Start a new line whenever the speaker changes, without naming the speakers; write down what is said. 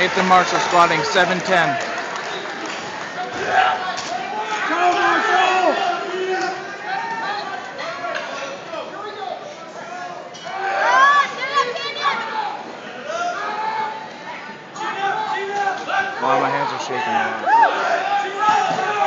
Nathan Marshall squatting 710. Wow, my hands are shaking a lot.